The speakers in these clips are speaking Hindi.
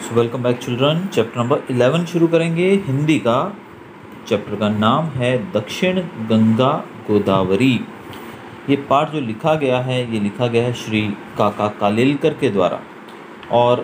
Welcome back children. Chapter number 11 शुरू करेंगे हिंदी का। चैप्टर का नाम है दक्षिण गंगा गोदावरी। ये पाठ जो लिखा गया है ये लिखा गया है श्री काका कालेलकर के द्वारा। और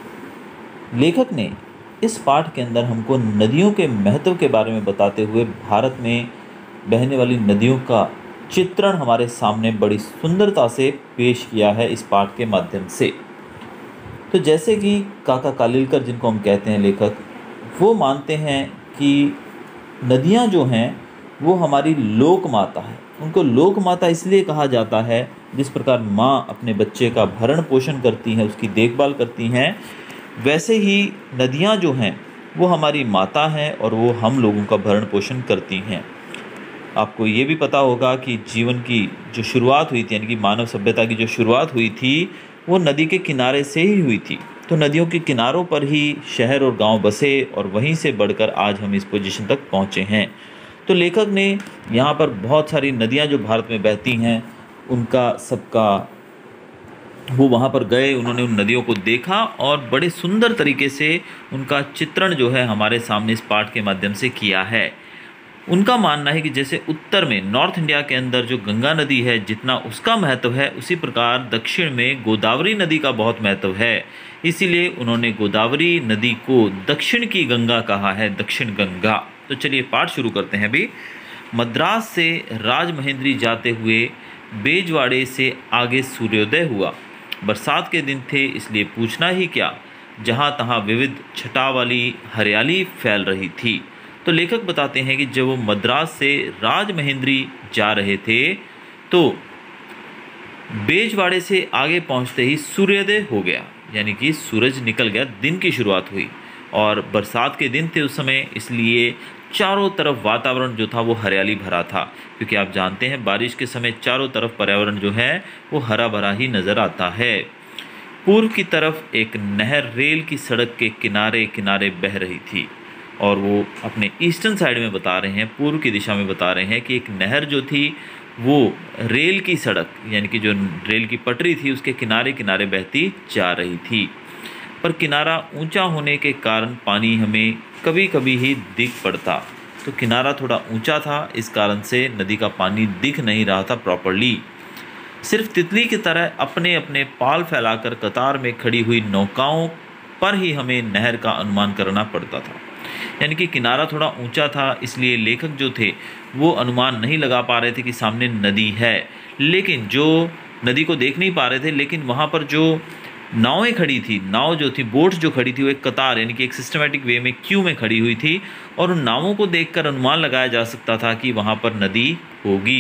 लेखक ने इस पाठ के अंदर हमको नदियों के महत्व के बारे में बताते हुए भारत में बहने वाली नदियों का चित्रण हमारे सामने बड़ी सुंदरता से पेश किया है इस पाठ के माध्यम से। तो जैसे कि काका कालेलकर, जिनको हम कहते हैं लेखक, वो मानते हैं कि नदियाँ जो हैं वो हमारी लोक माता है। उनको लोक माता इसलिए कहा जाता है, जिस प्रकार माँ अपने बच्चे का भरण पोषण करती हैं, उसकी देखभाल करती हैं, वैसे ही नदियाँ जो हैं वो हमारी माता हैं और वो हम लोगों का भरण पोषण करती हैं। आपको ये भी पता होगा कि जीवन की जो शुरुआत हुई थी, यानी कि मानव सभ्यता की जो शुरुआत हुई थी, वो नदी के किनारे से ही हुई थी। तो नदियों के किनारों पर ही शहर और गांव बसे और वहीं से बढ़कर आज हम इस पोजीशन तक पहुंचे हैं। तो लेखक ने यहाँ पर बहुत सारी नदियाँ जो भारत में बहती हैं उनका सबका वो वहाँ पर गए, उन्होंने उन नदियों को देखा और बड़े सुंदर तरीके से उनका चित्रण जो है हमारे सामने इस पाठ के माध्यम से किया है। उनका मानना है कि जैसे उत्तर में नॉर्थ इंडिया के अंदर जो गंगा नदी है जितना उसका महत्व है, उसी प्रकार दक्षिण में गोदावरी नदी का बहुत महत्व है। इसीलिए उन्होंने गोदावरी नदी को दक्षिण की गंगा कहा है, दक्षिण गंगा। तो चलिए पाठ शुरू करते हैं अभी। मद्रास से राजमहेंद्री जाते हुए बेजवाड़े से आगे सूर्योदय हुआ। बरसात के दिन थे इसलिए पूछना ही क्या, जहाँ तहाँ विविध छटा वाली हरियाली फैल रही थी। तो लेखक बताते हैं कि जब वो मद्रास से राजमहेंद्री जा रहे थे तो बेजवाड़े से आगे पहुंचते ही सूर्योदय हो गया, यानी कि सूरज निकल गया, दिन की शुरुआत हुई। और बरसात के दिन थे उस समय, इसलिए चारों तरफ वातावरण जो था वो हरियाली भरा था, क्योंकि आप जानते हैं बारिश के समय चारों तरफ पर्यावरण जो है वो हरा भरा ही नज़र आता है। पूर्व की तरफ एक नहर रेल की सड़क के किनारे किनारे बह रही थी, और वो अपने ईस्टर्न साइड में बता रहे हैं, पूर्व की दिशा में बता रहे हैं कि एक नहर जो थी वो रेल की सड़क, यानी कि जो रेल की पटरी थी उसके किनारे किनारे बहती जा रही थी। पर किनारा ऊंचा होने के कारण पानी हमें कभी कभी ही दिख पड़ता। तो किनारा थोड़ा ऊंचा था, इस कारण से नदी का पानी दिख नहीं रहा था प्रॉपरली। सिर्फ तितली की तरह अपने अपने पाल फैलाकर कतार में खड़ी हुई नौकाओं पर ही हमें नहर का अनुमान करना पड़ता था। यानी कि किनारा थोड़ा ऊंचा था, इसलिए लेखक जो थे वो अनुमान नहीं लगा पा रहे थे कि सामने नदी है, लेकिन जो नदी को देख नहीं पा रहे थे, लेकिन वहाँ पर जो नावें खड़ी थी, नाव जो थी, बोट्स जो खड़ी थी, वो एक कतार यानी कि एक सिस्टमेटिक वे में क्यू में खड़ी हुई थी, और उन नावों को देखकर अनुमान लगाया जा सकता था कि वहाँ पर नदी होगी,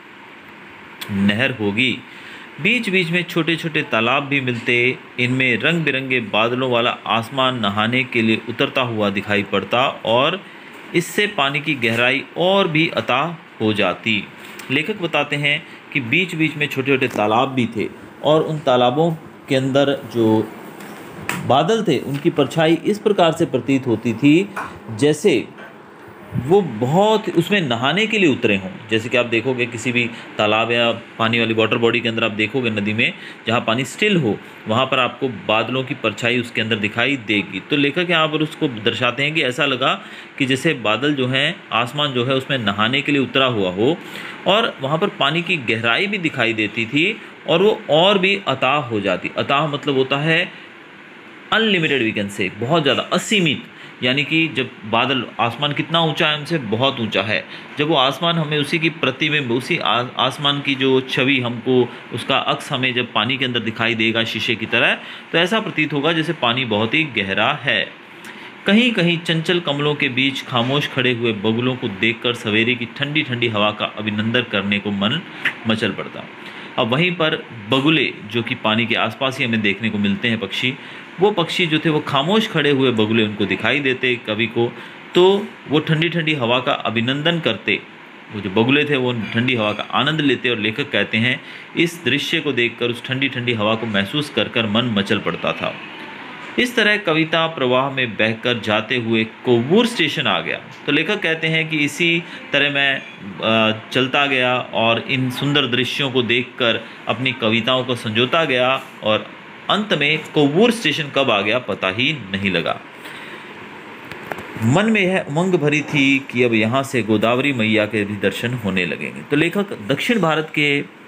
नहर होगी। बीच बीच में छोटे छोटे तालाब भी मिलते, इनमें रंग बिरंगे बादलों वाला आसमान नहाने के लिए उतरता हुआ दिखाई पड़ता और इससे पानी की गहराई और भी अता हो जाती। लेखक बताते हैं कि बीच बीच में छोटे छोटे तालाब भी थे और उन तालाबों के अंदर जो बादल थे उनकी परछाई इस प्रकार से प्रतीत होती थी जैसे वो बहुत उसमें नहाने के लिए उतरे हों। जैसे कि आप देखोगे किसी भी तालाब या पानी वाली वाटर बॉडी के अंदर आप देखोगे नदी में जहाँ पानी स्टिल हो, वहाँ पर आपको बादलों की परछाई उसके अंदर दिखाई देगी। तो लेखक यहाँ पर उसको दर्शाते हैं कि ऐसा लगा कि जैसे बादल जो हैं, आसमान जो है उसमें नहाने के लिए उतरा हुआ हो, और वहाँ पर पानी की गहराई भी दिखाई देती थी और वो और भी अताह हो जाती। अताह मतलब होता है अनलिमिटेड, वी कैन से, बहुत ज़्यादा, असीमित। यानी कि जब बादल, आसमान कितना ऊंचा है हमसे, बहुत ऊंचा है, जब वो आसमान हमें उसी की प्रतिबिंब, उसी आसमान की जो छवि हमको, उसका अक्स हमें जब पानी के अंदर दिखाई देगा शीशे की तरह, तो ऐसा प्रतीत होगा जैसे पानी बहुत ही गहरा है। कहीं कहीं चंचल कमलों के बीच खामोश खड़े हुए बगुलों को देखकर सवेरे की ठंडी ठंडी हवा का अभिनंदन करने को मन मचल पड़ता। अब वहीं पर बगुले, जो कि पानी के आसपास ही हमें देखने को मिलते हैं पक्षी, वो पक्षी जो थे वो खामोश खड़े हुए बगुले उनको दिखाई देते कवि को, तो वो ठंडी ठंडी हवा का अभिनंदन करते। वो जो बगुले थे वो ठंडी हवा का आनंद लेते, और लेखक कहते हैं इस दृश्य को देखकर, उस ठंडी ठंडी हवा को महसूस कर कर मन मचल पड़ता था। इस तरह कविता प्रवाह में बहकर जाते हुए कोवूर स्टेशन आ गया। तो लेखक कहते हैं कि इसी तरह मैं चलता गया और इन सुंदर दृश्यों को देखकर अपनी कविताओं को संजोता गया, और अंत में कोवूर स्टेशन कब आ गया पता ही नहीं लगा। मन में यह उमंग भरी थी कि अब यहाँ से गोदावरी मैया के भी दर्शन होने लगेंगे। तो लेखक दक्षिण भारत के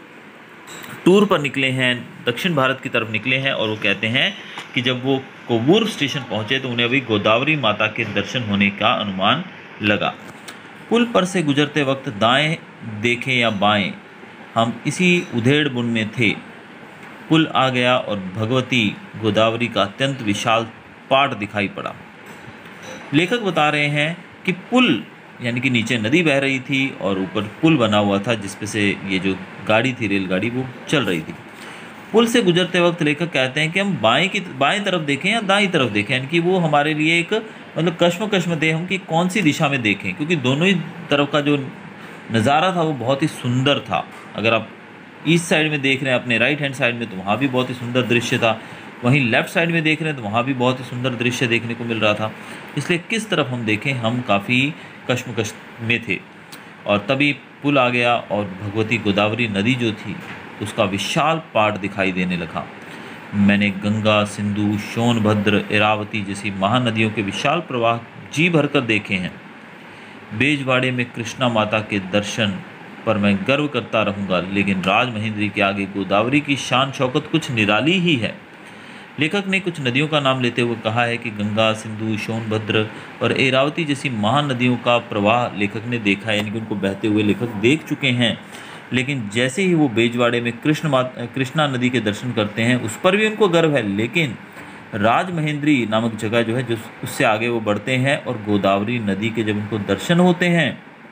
टूर पर निकले हैं, दक्षिण भारत की तरफ निकले हैं, और वो कहते हैं कि जब वो कोवूर स्टेशन पहुंचे तो उन्हें अभी गोदावरी माता के दर्शन होने का अनुमान लगा। पुल पर से गुजरते वक्त दाएं देखें या बाएं, हम इसी उधेड़ बुन में थे। पुल आ गया और भगवती गोदावरी का अत्यंत विशाल पाट दिखाई पड़ा। लेखक बता रहे हैं कि पुल यानी कि नीचे नदी बह रही थी और ऊपर पुल बना हुआ था जिस पे से ये जो गाड़ी थी, रेलगाड़ी, वो चल रही थी। पुल से गुजरते वक्त लेखक कहते हैं कि हम बाएं तरफ देखें या दाईं तरफ देखें, यानी कि वो हमारे लिए एक मतलब कश्मकश में थे हम कि कौन सी दिशा में देखें, क्योंकि दोनों ही तरफ का जो नज़ारा था वो बहुत ही सुंदर था। अगर आप ईस्ट साइड में देख रहे हैं अपने राइट हैंड साइड में तो वहाँ भी बहुत ही सुंदर दृश्य था, वहीं लेफ़्ट साइड में देख रहे हैं तो वहाँ भी बहुत ही सुंदर दृश्य देखने को मिल रहा था। इसलिए किस तरफ हम देखें, हम काफ़ी कश्मकश में थे। और तभी पुल आ गया और भगवती गोदावरी नदी जो थी उसका विशाल पाट दिखाई देने लगा। मैंने गंगा, सिंधु, सोनभद्र, इरावती जैसी महानदियों के विशाल प्रवाह जी भरकर देखे हैं। बेजवाड़े में कृष्णा माता के दर्शन पर मैं गर्व करता रहूँगा, लेकिन राजमहेंद्री के आगे गोदावरी की शान शौकत कुछ निराली ही है। लेखक ने कुछ नदियों का नाम लेते हुए कहा है कि गंगा, सिंधु, सोनभद्र और इरावती जैसी महानदियों का प्रवाह लेखक ने देखा है, यानी कि उनको बहते हुए लेखक देख चुके हैं। लेकिन जैसे ही वो बेजवाड़े में कृष्णा नदी के दर्शन करते हैं उस पर भी उनको गर्व है, लेकिन राजमहेंद्री नामक जगह जो है जो उससे आगे वो बढ़ते हैं और गोदावरी नदी के जब उनको दर्शन होते हैं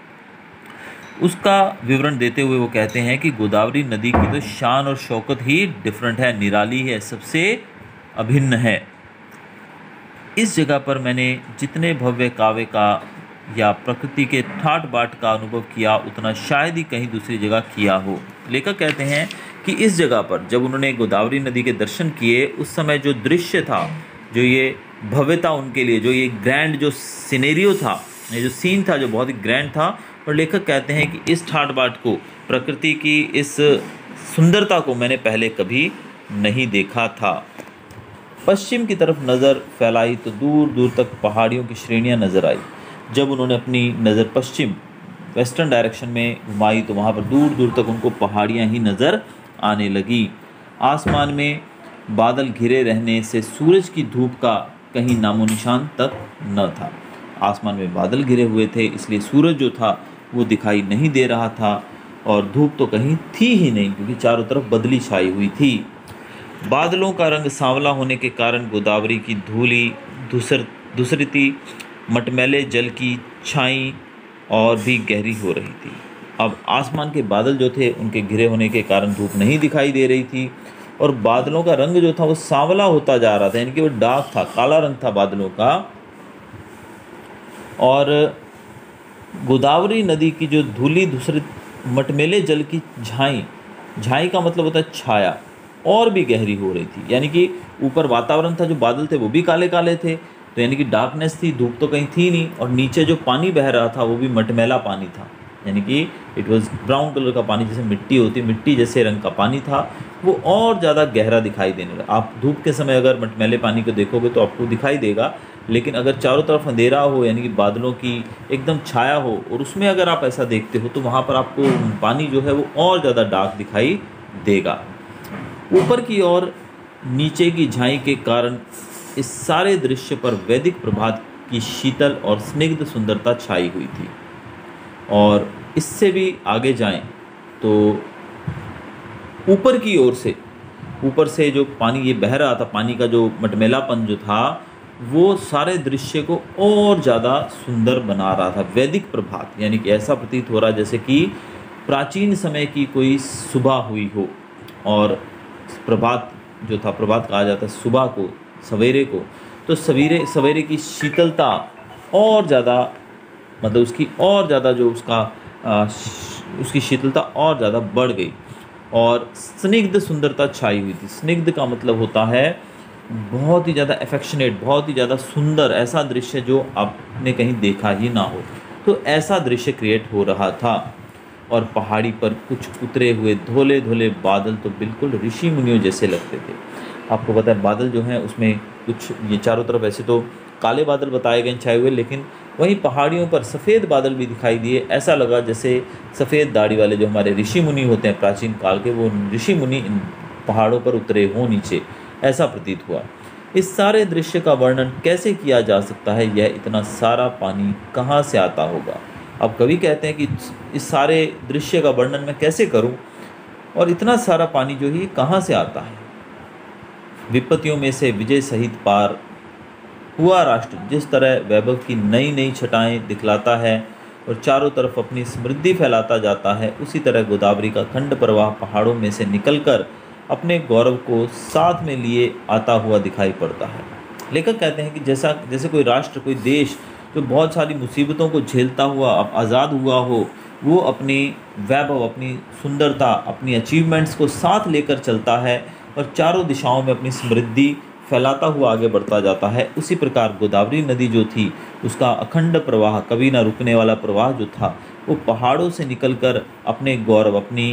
उसका विवरण देते हुए वो कहते हैं कि गोदावरी नदी की तो शान और शौकत ही डिफरेंट है, निराली है, सबसे अभिन्न है। इस जगह पर मैंने जितने भव्य काव्य का या प्रकृति के ठाट बाट का अनुभव किया उतना शायद ही कहीं दूसरी जगह किया हो। लेखक कहते हैं कि इस जगह पर जब उन्होंने गोदावरी नदी के दर्शन किए उस समय जो दृश्य था, जो ये भव्यता उनके लिए, जो ये ग्रैंड जो सिनेरियो था, ये जो सीन था जो बहुत ही ग्रैंड था, और लेखक कहते हैं कि इस ठाट बाट को, प्रकृति की इस सुंदरता को मैंने पहले कभी नहीं देखा था। पश्चिम की तरफ नज़र फैलाई तो दूर दूर तक पहाड़ियों की श्रेणियां नज़र आई। जब उन्होंने अपनी नज़र पश्चिम वेस्टर्न डायरेक्शन में घुमाई तो वहाँ पर दूर दूर तक उनको पहाड़ियाँ ही नज़र आने लगी। आसमान में बादल घिरे रहने से सूरज की धूप का कहीं नामो निशान तक न था। आसमान में बादल घिरे हुए थे इसलिए सूरज जो था वो दिखाई नहीं दे रहा था और धूप तो कहीं थी ही नहीं, क्योंकि चारों तरफ बदली छाई हुई थी। बादलों का रंग सांवला होने के कारण गोदावरी की धूली धूसरती मटमैले जल की छाई और भी गहरी हो रही थी। अब आसमान के बादल जो थे उनके घिरे होने के कारण धूप नहीं दिखाई दे रही थी और बादलों का रंग जो था वो सांवला होता जा रहा था, यानी कि वो डार्क था, काला रंग था बादलों का। और गोदावरी नदी की जो धूली धूसरित मटमैले जल की झाई का मतलब होता है छाया, और भी गहरी हो रही थी। यानी कि ऊपर वातावरण था, जो बादल थे वो भी काले काले थे, तो यानी कि डार्कनेस थी, धूप तो कहीं थी नहीं, और नीचे जो पानी बह रहा था वो भी मटमैला पानी था, यानी कि इट वाज ब्राउन कलर का पानी, जैसे मिट्टी होती, मिट्टी जैसे रंग का पानी था, वो और ज़्यादा गहरा दिखाई देने लगा। आप धूप के समय अगर मटमैले पानी को देखोगे तो आपको दिखाई देगा, लेकिन अगर चारों तरफ अंधेरा हो, यानी कि बादलों की एकदम छाया हो और उसमें अगर आप ऐसा देखते हो तो वहाँ पर आपको पानी जो है वो और ज़्यादा डार्क दिखाई देगा। ऊपर की ओर नीचे की झाई के कारण इस सारे दृश्य पर वैदिक प्रभात की शीतल और स्निग्ध सुंदरता छाई हुई थी। और इससे भी आगे जाएं तो ऊपर की ओर से, ऊपर से जो पानी ये बह रहा था, पानी का जो मटमैलापन जो था वो सारे दृश्य को और ज़्यादा सुंदर बना रहा था। वैदिक प्रभात यानी कि ऐसा प्रतीत हो रहा जैसे कि प्राचीन समय की कोई सुबह हुई हो, और प्रभात जो था, प्रभात कहा जाता है सुबह को, सवेरे को, तो सवेरे की शीतलता और ज़्यादा, मतलब उसकी और ज़्यादा जो उसकी शीतलता और ज़्यादा बढ़ गई और स्निग्ध सुंदरता छाई हुई थी। स्निग्ध का मतलब होता है बहुत ही ज़्यादा एफेक्शनेट, बहुत ही ज़्यादा सुंदर, ऐसा दृश्य जो आपने कहीं देखा ही ना हो, तो ऐसा दृश्य क्रिएट हो रहा था। और पहाड़ी पर कुछ उतरे हुए धोले धोले बादल तो बिल्कुल ऋषि मुनियों जैसे लगते थे। आपको पता है बादल जो हैं उसमें कुछ ये चारों तरफ ऐसे तो काले बादल बताए गए छाए हुए, लेकिन वहीं पहाड़ियों पर सफ़ेद बादल भी दिखाई दिए। ऐसा लगा जैसे सफ़ेद दाढ़ी वाले जो हमारे ऋषि मुनि होते हैं प्राचीन काल के, वो ऋषि मुनि इन पहाड़ों पर उतरे हों नीचे, ऐसा प्रतीत हुआ। इस सारे दृश्य का वर्णन कैसे किया जा सकता है? यह इतना सारा पानी कहाँ से आता होगा? अब कवि कहते हैं कि इस सारे दृश्य का वर्णन मैं कैसे करूं, और इतना सारा पानी जो है कहाँ से आता है? विपत्तियों में से विजय सहित पार हुआ राष्ट्र जिस तरह वैभव की नई नई छटाएं दिखलाता है और चारों तरफ अपनी समृद्धि फैलाता जाता है, उसी तरह गोदावरी का खंड प्रवाह पहाड़ों में से निकलकर अपने गौरव को साथ में लिए आता हुआ दिखाई पड़ता है। लेखक कहते हैं कि जैसे कोई राष्ट्र, कोई देश जो बहुत सारी मुसीबतों को झेलता हुआ अब आज़ाद हुआ हो, वो अपनी वैभव, अपनी सुंदरता, अपनी अचीवमेंट्स को साथ लेकर चलता है और चारों दिशाओं में अपनी समृद्धि फैलाता हुआ आगे बढ़ता जाता है। उसी प्रकार गोदावरी नदी जो थी उसका अखंड प्रवाह, कभी ना रुकने वाला प्रवाह जो था, वो पहाड़ों से निकलकर अपने गौरव, अपनी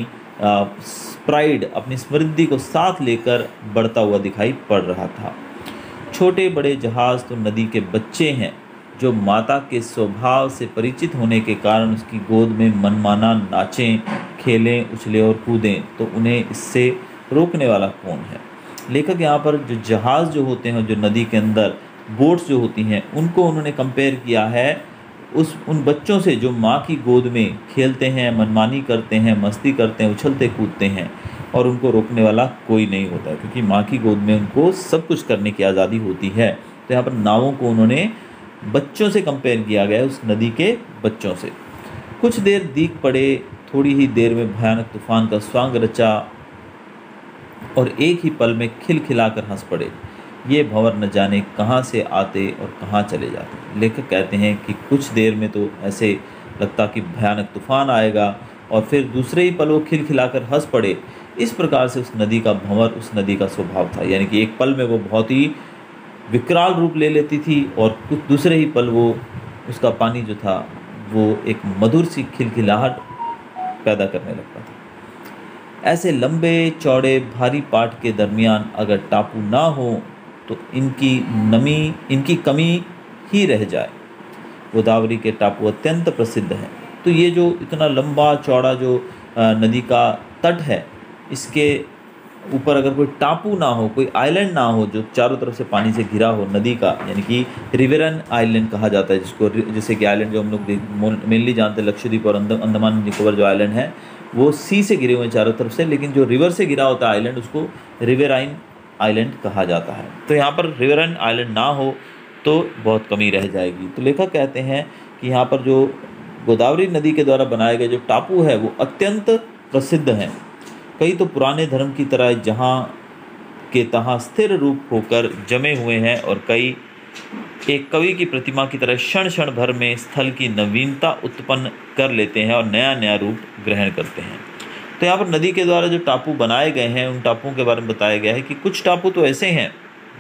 प्राइड, अपनी समृद्धि को साथ लेकर बढ़ता हुआ दिखाई पड़ रहा था। छोटे बड़े जहाज़ तो नदी के बच्चे हैं जो माता के स्वभाव से परिचित होने के कारण उसकी गोद में मनमाना नाचें, खेलें, उछलें और कूदें, तो उन्हें इससे रोकने वाला कौन है? लेखक यहाँ पर जो जहाज़ जो होते हैं, जो नदी के अंदर बोट्स जो होती हैं, उनको उन्होंने कंपेयर किया है उन बच्चों से जो माँ की गोद में खेलते हैं, मनमानी करते हैं, मस्ती करते हैं, उछलते कूदते हैं, और उनको रोकने वाला कोई नहीं होता, क्योंकि माँ की गोद में उनको सब कुछ करने की आज़ादी होती है। तो यहाँ पर नावों को उन्होंने बच्चों से कंपेयर किया गया है, उस नदी के बच्चों से। कुछ देर दीख पड़े, थोड़ी ही देर में भयानक तूफान का स्वांग रचा और एक ही पल में खिलखिलाकर हंस पड़े। ये भंवर न जाने कहाँ से आते और कहाँ चले जाते। लेखक कहते हैं कि कुछ देर में तो ऐसे लगता कि भयानक तूफान आएगा और फिर दूसरे ही पल वो खिलखिलाकर हंस पड़े। इस प्रकार से उस नदी का भंवर, उस नदी का स्वभाव था, यानी कि एक पल में वो बहुत ही विकराल रूप ले लेती थी और कुछ दूसरे ही पल वो उसका पानी जो था वो एक मधुर सी खिलखिलाहट पैदा करने लगता था। ऐसे लंबे चौड़े भारी पाट के दरमियान अगर टापू ना हो तो इनकी कमी ही रह जाए। गोदावरी के टापू अत्यंत प्रसिद्ध हैं। तो ये जो इतना लंबा चौड़ा जो नदी का तट है, इसके ऊपर अगर कोई टापू ना हो, कोई आइलैंड ना हो जो चारों तरफ से पानी से घिरा हो नदी का, यानी कि रिवेरन आइलैंड कहा जाता है जिसको, जैसे कि आइलैंड जो हम लोग मेनली जानते हैं लक्षद्वीप और अंडमान निकोबार जो आइलैंड है वो सी से घिरे हुए हैं चारों तरफ से, लेकिन जो रिवर से घिरा होता है आइलैंड उसको रिवेराइन आइलैंड कहा जाता है। तो यहाँ पर रिवेराइन आइलैंड ना हो तो बहुत कमी रह जाएगी। तो लेखक कहते हैं कि यहाँ पर जो गोदावरी नदी के द्वारा बनाए गए जो टापू है वो अत्यंत प्रसिद्ध हैं। कई तो पुराने धर्म की तरह जहाँ के तहाँ स्थिर रूप होकर जमे हुए हैं और कई एक कवि की प्रतिमा की तरह क्षण क्षण भर में स्थल की नवीनता उत्पन्न कर लेते हैं और नया नया रूप ग्रहण करते हैं। तो यहाँ पर नदी के द्वारा जो टापू बनाए गए हैं उन टापुओं के बारे में बताया गया है कि कुछ टापू तो ऐसे हैं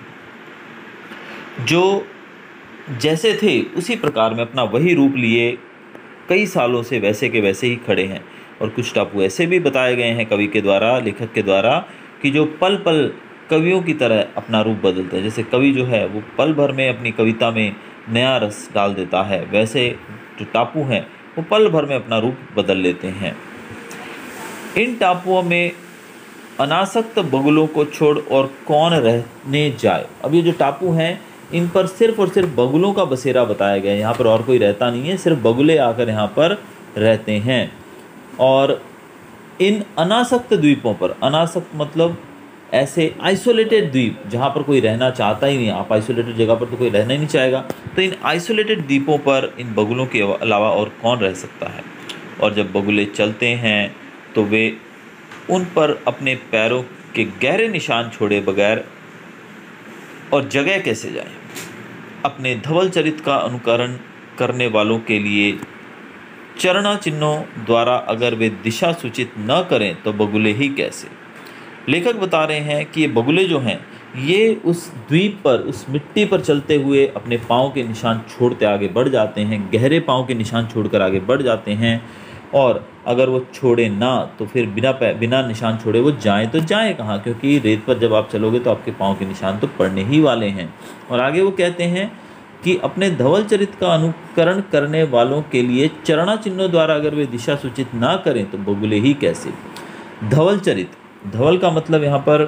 जो जैसे थे उसी प्रकार में अपना वही रूप लिए कई सालों से वैसे के वैसे ही खड़े हैं, और कुछ टापू ऐसे भी बताए गए हैं कवि के द्वारा, लेखक के द्वारा, कि जो पल पल कवियों की तरह अपना रूप बदलते हैं। जैसे कवि जो है वो पल भर में अपनी कविता में नया रस डाल देता है, वैसे जो टापू हैं वो पल भर में अपना रूप बदल लेते हैं। इन टापुओं में अनासक्त बगुलों को छोड़ और कौन रहने जाए। अब ये जो टापू हैं इन पर सिर्फ और सिर्फ बगुलों का बसेरा बताया गया है, यहाँ पर और कोई रहता नहीं है, सिर्फ बगुले आकर यहाँ पर रहते हैं। और इन अनासक्त द्वीपों पर, अनासक्त मतलब ऐसे आइसोलेटेड द्वीप जहाँ पर कोई रहना चाहता ही नहीं, आप आइसोलेटेड जगह पर तो कोई रहना ही नहीं चाहेगा, तो इन आइसोलेटेड द्वीपों पर इन बगुलों के अलावा और कौन रह सकता है। और जब बगुले चलते हैं तो वे उन पर अपने पैरों के गहरे निशान छोड़े बगैर और जगह कैसे जाएं। अपने धवल चरित का अनुकरण करने वालों के लिए चरण चिन्हों द्वारा अगर वे दिशा सूचित न करें तो बगुले ही कैसे। लेखक बता रहे हैं कि ये बगुले जो हैं ये उस द्वीप पर, उस मिट्टी पर चलते हुए अपने पाँव के निशान छोड़ते आगे बढ़ जाते हैं, गहरे पाँव के निशान छोड़कर आगे बढ़ जाते हैं, और अगर वो छोड़े ना तो फिर बिना निशान छोड़े वो जाएं तो जाएं कहाँ, क्योंकि रेत पर जब आप चलोगे तो आपके पाँव के निशान तो पड़ने ही वाले हैं। और आगे वो कहते हैं कि अपने धवल चरित का अनुकरण करने वालों के लिए चरणा चिन्हों द्वारा अगर वे दिशा सूचित ना करें तो बगुले ही कैसे। धवल चरित, धवल का मतलब यहाँ पर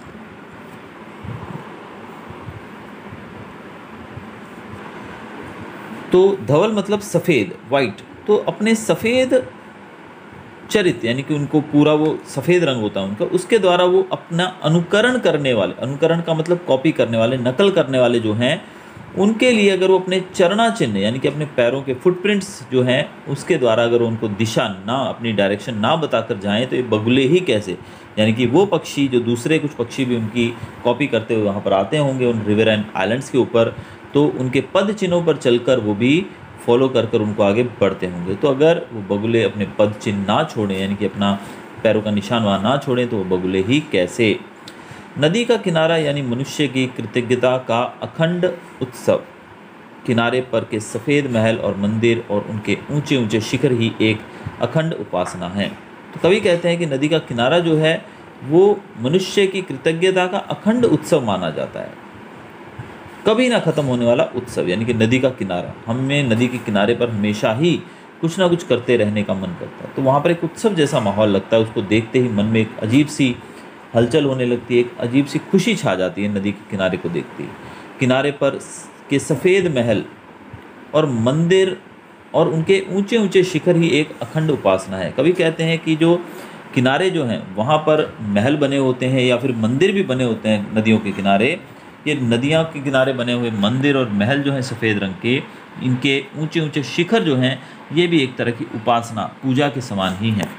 तो धवल मतलब सफ़ेद, वाइट। तो अपने सफ़ेद चरित यानी कि उनको पूरा वो सफ़ेद रंग होता है उनका, उसके द्वारा वो अपना अनुकरण करने वाले, अनुकरण का मतलब कॉपी करने वाले, नकल करने वाले जो हैं, उनके लिए अगर वो अपने चरणा चिन्ह यानी कि अपने पैरों के फुटप्रिंट्स जो हैं उसके द्वारा अगर उनको दिशा ना, अपनी डायरेक्शन ना बताकर जाएं तो ये बगुले ही कैसे। यानी कि वो पक्षी जो दूसरे कुछ पक्षी भी उनकी कॉपी करते हुए वहाँ पर आते होंगे उन रिवर एंड आइलैंड्स के ऊपर, तो उनके पद चिन्हों पर चलकर वो भी फॉलो कर उनको आगे बढ़ते होंगे। तो अगर वो बगुले अपने पद चिन्ह ना छोड़ें यानी कि अपना पैरों का निशान वहाँ ना छोड़ें तो वो बगुले ही कैसे। नदी का किनारा यानी मनुष्य की कृतज्ञता का अखंड उत्सव। किनारे पर के सफ़ेद महल और मंदिर और उनके ऊंचे ऊंचे शिखर ही एक अखंड उपासना है। तो कवि कहते हैं कि नदी का किनारा जो है वो मनुष्य की कृतज्ञता का अखंड उत्सव माना जाता है, कभी ना ख़त्म होने वाला उत्सव। यानी कि नदी का किनारा, हमें नदी के किनारे पर हमेशा ही कुछ ना कुछ करते रहने का मन करता है। तो वहाँ पर एक उत्सव जैसा माहौल लगता है, उसको देखते ही मन में एक अजीब सी हलचल होने लगती है, एक अजीब सी खुशी छा जाती है नदी के किनारे को देखते ही। किनारे पर के सफ़ेद महल और मंदिर और उनके ऊंचे ऊंचे शिखर ही एक अखंड उपासना है। कभी कहते हैं कि जो किनारे जो हैं वहाँ पर महल बने होते हैं या फिर मंदिर भी बने होते हैं नदियों के किनारे। ये नदियों के किनारे बने हुए मंदिर और महल जो हैं सफ़ेद रंग के, इनके ऊंचे ऊंचे शिखर जो हैं ये भी एक तरह की उपासना, पूजा के समान ही हैं।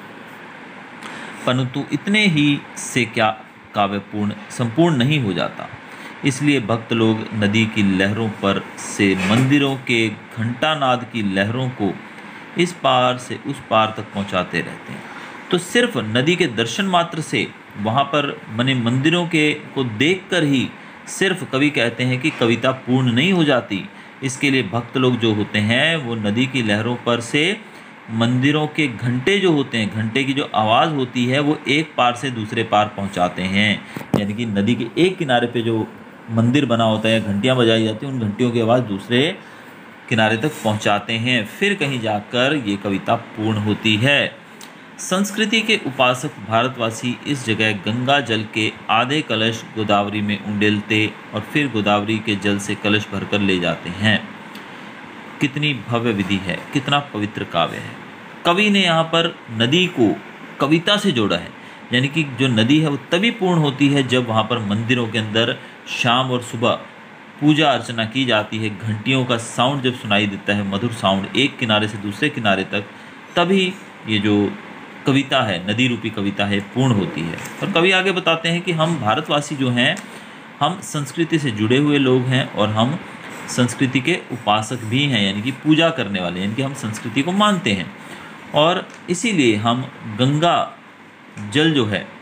परंतु इतने ही से क्या काव्य संपूर्ण नहीं हो जाता। इसलिए भक्त लोग नदी की लहरों पर से मंदिरों के घंटानाद की लहरों को इस पार से उस पार तक पहुंचाते रहते हैं। तो सिर्फ नदी के दर्शन मात्र से, वहाँ पर बने मंदिरों के को देखकर ही सिर्फ कवि कहते हैं कि कविता पूर्ण नहीं हो जाती। इसके लिए भक्त लोग जो होते हैं वो नदी की लहरों पर से मंदिरों के घंटे जो होते हैं, घंटे की जो आवाज़ होती है वो एक पार से दूसरे पार पहुंचाते हैं। यानी कि नदी के एक किनारे पे जो मंदिर बना होता है, घंटियां बजाई जाती हैं, उन घंटियों की आवाज़ दूसरे किनारे तक पहुंचाते हैं, फिर कहीं जाकर ये कविता पूर्ण होती है। संस्कृति के उपासक भारतवासी इस जगह गंगा जल के आधे कलश गोदावरी में उंडेलते और फिर गोदावरी के जल से कलश भरकर ले जाते हैं। कितनी भव्य विधि है, कितना पवित्र काव्य है। कवि ने यहाँ पर नदी को कविता से जोड़ा है। यानी कि जो नदी है वो तभी पूर्ण होती है जब वहाँ पर मंदिरों के अंदर शाम और सुबह पूजा अर्चना की जाती है, घंटियों का साउंड जब सुनाई देता है, मधुर साउंड एक किनारे से दूसरे किनारे तक, तभी ये जो कविता है, नदी रूपी कविता है, पूर्ण होती है। और कवि आगे बताते हैं कि हम भारतवासी जो हैं, हम संस्कृति से जुड़े हुए लोग हैं और हम संस्कृति के उपासक भी हैं, यानी कि पूजा करने वाले, यानी कि हम संस्कृति को मानते हैं। और इसीलिए हम गंगा जल जो है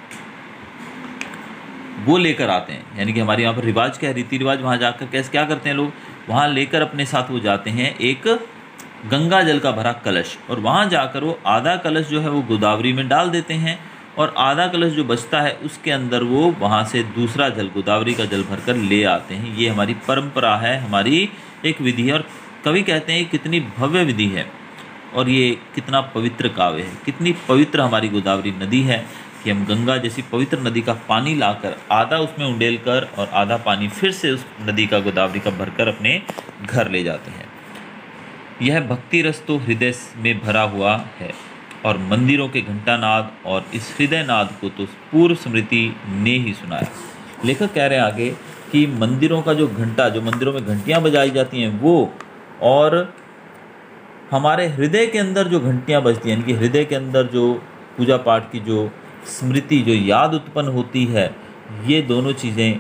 वो लेकर आते हैं। यानी कि हमारे यहाँ पर रिवाज क्या है, रीति रिवाज, वहाँ जाकर कैसे क्या करते हैं लोग, वहाँ लेकर अपने साथ वो जाते हैं एक गंगा जल का भरा कलश, और वहाँ जाकर वो आधा कलश जो है वो गोदावरी में डाल देते हैं और आधा कलश जो बचता है उसके अंदर वो वहाँ से दूसरा जल, गोदावरी का जल भरकर ले आते हैं। ये हमारी परंपरा है, हमारी एक विधि है। और कवि कहते हैं कितनी भव्य विधि है और ये कितना पवित्र काव्य है, कितनी पवित्र हमारी गोदावरी नदी है कि हम गंगा जैसी पवित्र नदी का पानी लाकर आधा उसमें उंडेल कर और आधा पानी फिर से उस नदी का, गोदावरी का भरकर अपने घर ले जाते हैं। यह भक्ति रस तो हृदय में भरा हुआ है और मंदिरों के घंटानाद और इस हृदय नाद को तो पूर्व स्मृति ने ही सुनाया। लेखक कह रहे हैं आगे कि मंदिरों का जो घंटा, जो मंदिरों में घंटियां बजाई जाती हैं वो, और हमारे हृदय के अंदर जो घंटियां बजती हैं, यानी कि हृदय के अंदर जो पूजा पाठ की जो स्मृति, जो याद उत्पन्न होती है, ये दोनों चीज़ें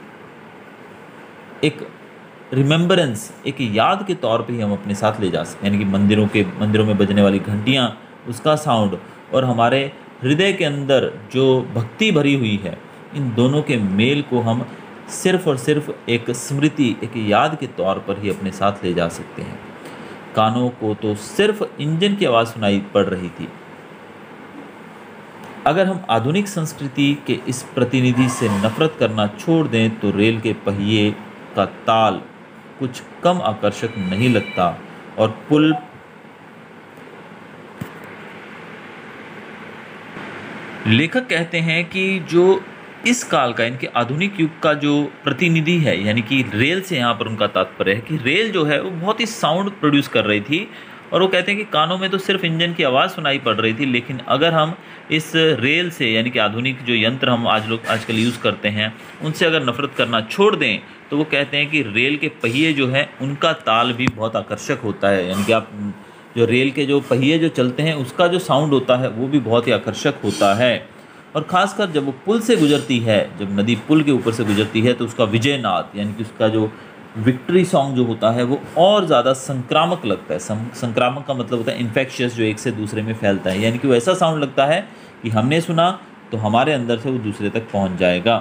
एक रिमेम्बरेंस, एक याद के तौर पे ही हम अपने साथ ले जा सकते हैं। यानी कि मंदिरों में बजने वाली घंटियाँ, उसका साउंड और हमारे हृदय के अंदर जो भक्ति भरी हुई है, इन दोनों के मेल को हम सिर्फ और सिर्फ एक स्मृति, एक याद के तौर पर ही अपने साथ ले जा सकते हैं। कानों को तो सिर्फ इंजन की आवाज़ सुनाई पड़ रही थी। अगर हम आधुनिक संस्कृति के इस प्रतिनिधि से नफरत करना छोड़ दें तो रेल के पहिए का ताल कुछ कम आकर्षक नहीं लगता और पुल लेखक कहते हैं कि जो इस काल का, इनके आधुनिक युग का जो प्रतिनिधि है, यानी कि रेल से यहाँ पर उनका तात्पर्य है कि रेल जो है वो बहुत ही साउंड प्रोड्यूस कर रही थी और वो कहते हैं कि कानों में तो सिर्फ इंजन की आवाज़ सुनाई पड़ रही थी, लेकिन अगर हम इस रेल से, यानी कि आधुनिक जो यंत्र हम आजकल यूज़ करते हैं, उनसे अगर नफरत करना छोड़ दें तो वो कहते हैं कि रेल के पहिए जो हैं उनका ताल भी बहुत आकर्षक होता है। यानी कि आप जो रेल के जो पहिए जो चलते हैं उसका जो साउंड होता है वो भी बहुत ही आकर्षक होता है। और ख़ासकर जब वो पुल से गुजरती है, जब नदी पुल के ऊपर से गुजरती है तो उसका विजयनाद, यानी कि उसका जो विक्ट्री सॉन्ग जो होता है वो और ज़्यादा संक्रामक लगता है। संक्रामक का मतलब होता है इन्फेक्शियस, जो एक से दूसरे में फैलता है, यानी कि वो ऐसा साउंड लगता है कि हमने सुना तो हमारे अंदर से वो दूसरे तक पहुंच जाएगा।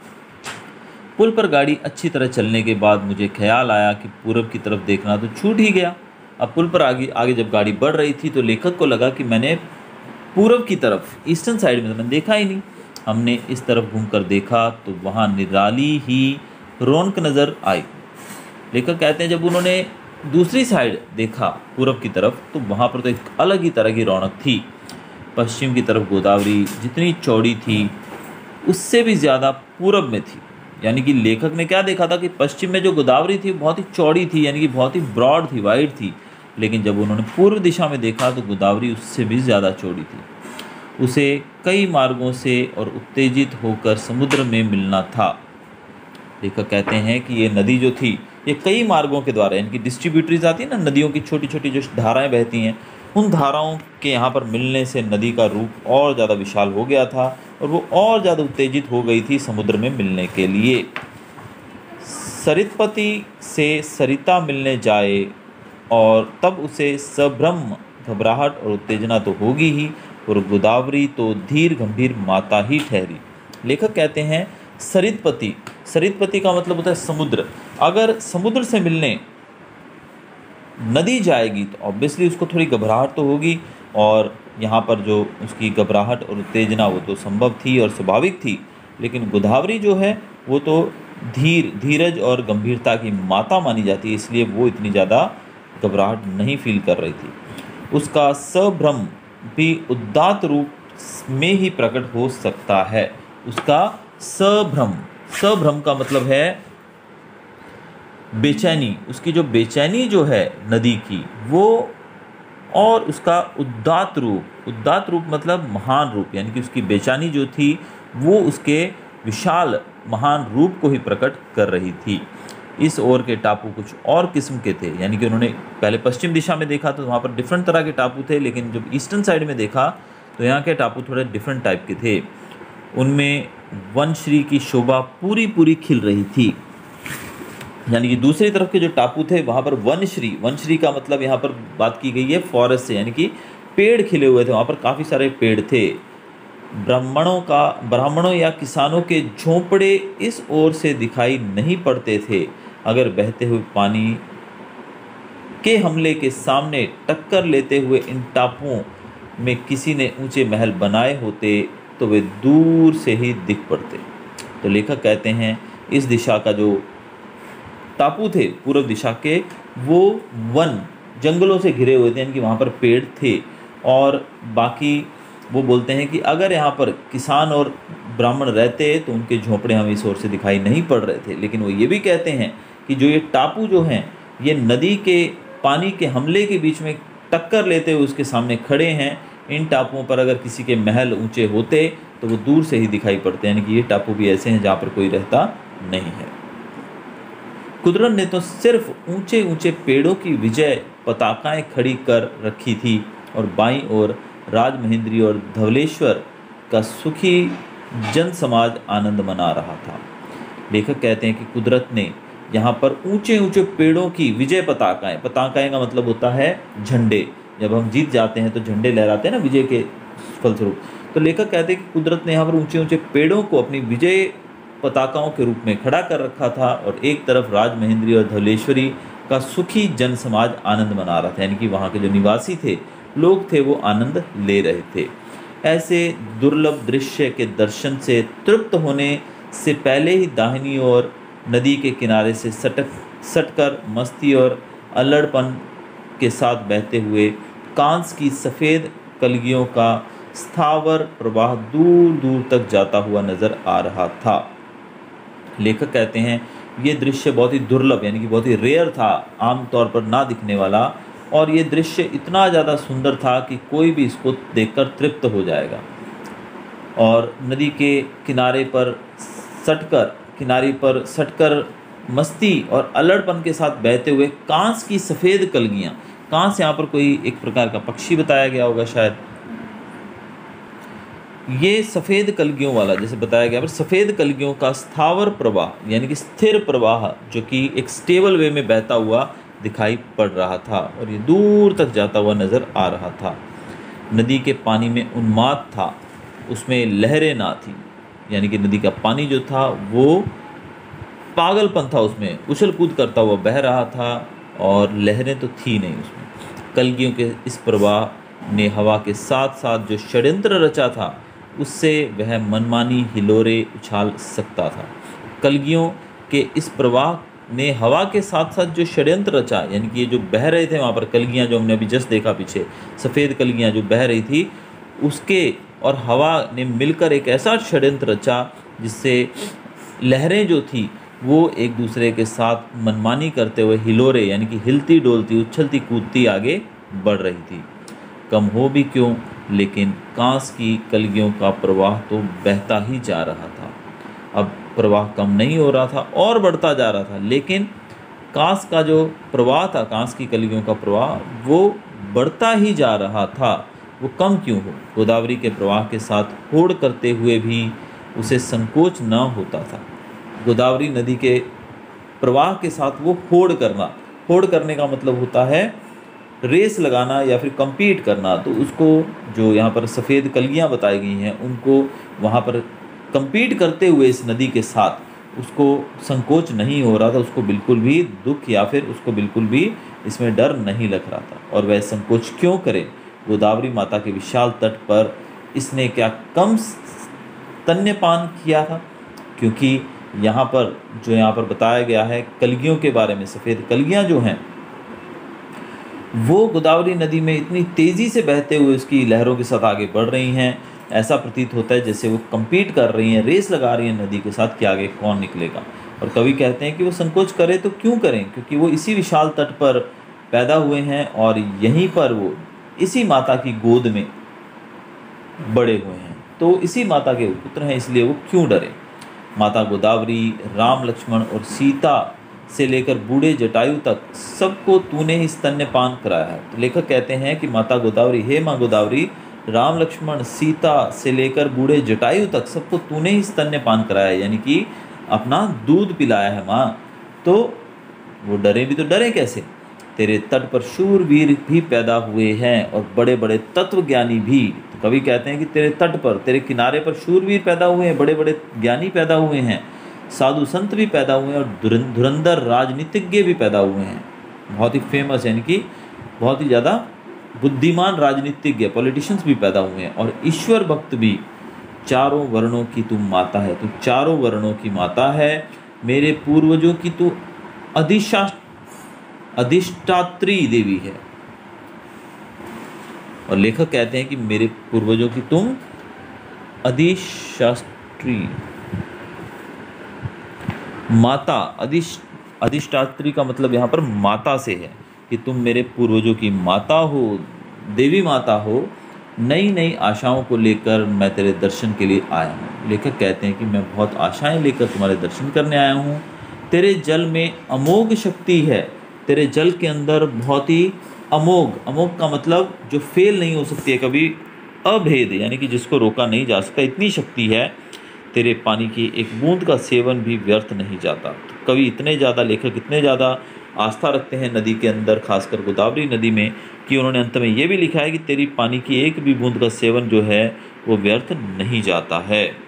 पुल पर गाड़ी अच्छी तरह चलने के बाद मुझे ख्याल आया कि पूरब की तरफ देखना तो छूट ही गया। अब पुल पर आगे जब गाड़ी बढ़ रही थी तो लेखक को लगा कि मैंने पूरब की तरफ, ईस्टर्न साइड में तो मैंने देखा ही नहीं। हमने इस तरफ घूमकर देखा तो वहाँ निराली ही रौनक नज़र आई। लेखक कहते हैं जब उन्होंने दूसरी साइड देखा पूरब की तरफ तो वहाँ पर तो एक अलग ही तरह की रौनक थी। पश्चिम की तरफ गोदावरी जितनी चौड़ी थी उससे भी ज़्यादा पूरब में थी। यानी कि लेखक ने क्या देखा था कि पश्चिम में जो गोदावरी थी बहुत ही चौड़ी थी, यानी कि बहुत ही ब्रॉड थी, वाइड थी, लेकिन जब उन्होंने पूर्व दिशा में देखा तो गोदावरी उससे भी ज़्यादा चौड़ी थी। उसे कई मार्गों से और उत्तेजित होकर समुद्र में मिलना था। लेखक कहते हैं कि ये नदी जो थी ये कई मार्गों के द्वारा, यानी कि डिस्ट्रीब्यूटरीज आती है ना, नदियों की छोटी छोटी जो धाराएं बहती हैं, उन धाराओं के यहाँ पर मिलने से नदी का रूप और ज़्यादा विशाल हो गया था और वो और ज़्यादा उत्तेजित हो गई थी समुद्र में मिलने के लिए। सरितपति से सरिता मिलने जाए और तब उसे सभ्रम, घबराहट और उत्तेजना तो होगी ही, और गोदावरी तो धीर गंभीर माता ही ठहरी। लेखक कहते हैं सरितपति, सरितपति का मतलब होता है समुद्र। अगर समुद्र से मिलने नदी जाएगी तो ऑब्वियसली उसको थोड़ी घबराहट तो होगी, और यहाँ पर जो उसकी घबराहट और उत्तेजना वो तो संभव थी और स्वाभाविक थी, लेकिन गोदावरी जो है वो तो धीरज और गंभीरता की माता मानी जाती है, इसलिए वो इतनी ज़्यादा घबराहट नहीं फील कर रही थी। उसका सभ्रम भी उदात्त रूप में ही प्रकट हो सकता है। उसका सभ्रम, सभ्रम का मतलब है बेचैनी, उसकी जो बेचैनी जो है नदी की वो, और उसका उदात्त रूप मतलब महान रूप, यानी कि उसकी बेचैनी जो थी वो उसके विशाल महान रूप को ही प्रकट कर रही थी। इस ओर के टापू कुछ और किस्म के थे, यानी कि उन्होंने पहले पश्चिम दिशा में देखा तो वहाँ पर डिफरेंट तरह के टापू थे, लेकिन जब ईस्टर्न साइड में देखा तो यहाँ के टापू थोड़े डिफरेंट टाइप के थे। उनमें वनश्री की शोभा पूरी खिल रही थी। यानी कि दूसरी तरफ के जो टापू थे वहाँ पर वनश्री का मतलब यहाँ पर बात की गई है फॉरेस्ट से, यानी कि पेड़ खिले हुए थे, वहाँ पर काफ़ी सारे पेड़ थे। ब्राह्मणों या किसानों के झोंपड़े इस ओर से दिखाई नहीं पड़ते थे। अगर बहते हुए पानी के हमले के सामने टक्कर लेते हुए इन टापुओं में किसी ने ऊंचे महल बनाए होते तो वे दूर से ही दिख पड़ते। तो लेखक कहते हैं इस दिशा का जो टापू थे पूर्व दिशा के, वो वन जंगलों से घिरे हुए थे, यानी कि वहाँ पर पेड़ थे, और बाकी वो बोलते हैं कि अगर यहाँ पर किसान और ब्राह्मण रहते तो उनके झोंपड़े हमें इस ओर से दिखाई नहीं पड़ रहे थे। लेकिन वो ये भी कहते हैं कि जो ये टापू जो हैं ये नदी के पानी के हमले के बीच में टक्कर लेते हुए उसके सामने खड़े हैं। इन टापुओं पर अगर किसी के महल ऊंचे होते तो वो दूर से ही दिखाई पड़ते हैं, यानी कि ये टापू भी ऐसे हैं जहाँ पर कोई रहता नहीं है। कुदरत ने तो सिर्फ ऊंचे ऊंचे पेड़ों की विजय पताकाएं खड़ी कर रखी थी और बाईं ओर राजमहेंद्री और धवलेश्वर का सुखी जन समाज आनंद मना रहा था। लेखक कहते हैं कि कुदरत ने यहाँ पर ऊंचे ऊंचे पेड़ों की विजय पताकाएं का मतलब होता है झंडे, जब हम जीत जाते हैं तो झंडे लहराते हैं ना विजय के फलस्वरूप। तो लेखक कहते हैं कि कुदरत ने यहाँ पर ऊंचे ऊंचे पेड़ों को अपनी विजय पताकाओं के रूप में खड़ा कर रखा था, और एक तरफ राजमहेंद्री और धवलेश्वरी का सुखी जन समाज आनंद मना रहा था, यानी कि वहाँ के जो निवासी थे, लोग थे, वो आनंद ले रहे थे। ऐसे दुर्लभ दृश्य के दर्शन से तृप्त होने से पहले ही दाहिनी ओर नदी के किनारे से सटकर मस्ती और अल्लड़पन के साथ बहते हुए कांस की सफ़ेद कलगियों का स्थावर प्रवाह दूर दूर तक जाता हुआ नजर आ रहा था। लेखक कहते हैं ये दृश्य बहुत ही दुर्लभ, यानी कि बहुत ही रेयर था, आमतौर पर ना दिखने वाला, और ये दृश्य इतना ज़्यादा सुंदर था कि कोई भी इसको देखकर तृप्त हो जाएगा। और नदी के किनारे पर सटकर मस्ती और अल्लड़पन के साथ बहते हुए कांस की सफ़ेद कलगियाँ, कांस यहाँ पर कोई एक प्रकार का पक्षी बताया गया होगा शायद। ये सफ़ेद कलगियों वाला जैसे बताया गया, पर सफ़ेद कलगियों का स्थावर प्रवाह यानी कि स्थिर प्रवाह जो कि एक स्टेबल वे में बहता हुआ दिखाई पड़ रहा था और ये दूर तक जाता हुआ नज़र आ रहा था। नदी के पानी में उन्माद था, उसमें लहरें ना थी, यानी कि नदी का पानी जो था वो पागलपन था, उसमें उछल कूद करता हुआ बह रहा था और लहरें तो थी नहीं उसमें। कलगियों के इस प्रवाह ने हवा के साथ साथ जो षड्यंत्र रचा था उससे वह मनमानी हिलोरे उछाल सकता था। कलगियों के इस प्रवाह ने हवा के साथ साथ जो षड्यंत्र रचा, यानी कि ये जो बह रहे थे वहाँ पर कलगियाँ, जो हमने अभी जस्ट देखा पीछे सफ़ेद कलगियाँ जो बह रही थी, उसके और हवा ने मिलकर एक ऐसा षड्यंत्र रचा जिससे लहरें जो थी वो एक दूसरे के साथ मनमानी करते हुए हिलोरे यानी कि हिलती डोलती उछलती कूदती आगे बढ़ रही थी। कम हो भी क्यों, लेकिन कांस की कलगियों का प्रवाह तो बहता ही जा रहा था। अब प्रवाह कम नहीं हो रहा था और बढ़ता जा रहा था, लेकिन कांस का जो प्रवाह था, कांस की कलगियों का प्रवाह वो बढ़ता ही जा रहा था। वो कम क्यों हो, गोदावरी के प्रवाह के साथ होड़ करते हुए भी उसे संकोच न होता था। गोदावरी नदी के प्रवाह के साथ वो होड़ करने का मतलब होता है रेस लगाना या फिर compete करना। तो उसको जो यहाँ पर सफ़ेद कलगियाँ बताई गई हैं उनको वहाँ पर compete करते हुए इस नदी के साथ उसको संकोच नहीं हो रहा था, उसको बिल्कुल भी दुख या फिर उसको बिल्कुल भी इसमें डर नहीं लग रहा था। और वह संकोच क्यों करे, गोदावरी माता के विशाल तट पर इसने क्या कम स्तन्यपान किया था? क्योंकि यहाँ पर बताया गया है कलगियों के बारे में, सफ़ेद कलगियाँ जो हैं वो गोदावरी नदी में इतनी तेज़ी से बहते हुए उसकी लहरों के साथ आगे बढ़ रही हैं, ऐसा प्रतीत होता है जैसे वो compete कर रही हैं, रेस लगा रही हैं नदी के साथ कि आगे कौन निकलेगा। और कवि कहते हैं कि वो संकोच करे तो क्यों करें, क्योंकि वो इसी विशाल तट पर पैदा हुए हैं और यहीं पर वो इसी माता की गोद में बड़े हुए हैं, तो इसी माता के पुत्र हैं, इसलिए वो क्यों डरे। माता गोदावरी, राम लक्ष्मण और सीता से लेकर बूढ़े जटायु तक सबको तूने ही स्तन्यपान कराया है। तो लेखक कहते हैं कि माता गोदावरी, हे माँ गोदावरी, राम लक्ष्मण सीता से लेकर बूढ़े जटायु तक सबको तूने ही स्तन्यपान कराया है, यानी कि अपना दूध पिलाया है माँ। तो वो डरे भी तो डरे कैसे, तेरे तट पर शूरवीर भी पैदा हुए हैं और बड़े बड़े तत्वज्ञानी भी। तो कवि कहते हैं कि तेरे तट पर, तेरे किनारे पर शूरवीर पैदा हुए हैं, बड़े बड़े ज्ञानी पैदा हुए हैं, साधु संत भी पैदा हुए हैं और धुरंधर राजनीतिज्ञ भी पैदा हुए हैं। बहुत ही फेमस यानी कि बहुत ही ज़्यादा बुद्धिमान राजनीतिज्ञ, पॉलिटिशियंस भी पैदा हुए हैं और ईश्वर भक्त भी। चारों वर्णों की तू माता है, तू चारों वर्णों की माता है, मेरे पूर्वजों की तू अधिष्ठात्री देवी है। और लेखक कहते हैं कि मेरे पूर्वजों की तुम अधिष्ठात्री माता, अधिष्ठात्री का मतलब यहाँ पर माता से है कि तुम मेरे पूर्वजों की माता हो, देवी माता हो। नई नई आशाओं को लेकर मैं तेरे दर्शन के लिए आया हूँ। लेखक कहते हैं कि मैं बहुत आशाएं लेकर तुम्हारे दर्शन करने आया हूँ। तेरे जल में अमोघ शक्ति है, तेरे जल के अंदर बहुत ही अमोघ का मतलब जो फेल नहीं हो सकती है कभी, अभेद यानी कि जिसको रोका नहीं जा सकता, इतनी शक्ति है। तेरे पानी की एक बूंद का सेवन भी व्यर्थ नहीं जाता। तो कवि इतने ज़्यादा, लेखक इतने ज़्यादा आस्था रखते हैं नदी के अंदर, खासकर गोदावरी नदी में, कि उन्होंने अंत में ये भी लिखा है कि तेरी पानी की एक भी बूंद का सेवन जो है वो व्यर्थ नहीं जाता है।